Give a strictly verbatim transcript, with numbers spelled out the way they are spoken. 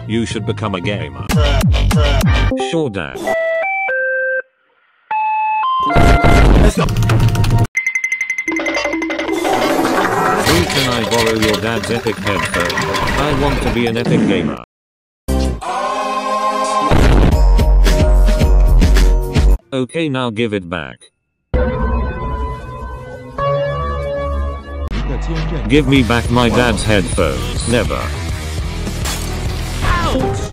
You should become a gamer. Sure, Dad. Let's go. Please, can I borrow your dad's epic headphone? I want to be an epic gamer. Okay, now give it back. Give me back my dad's headphones. Never.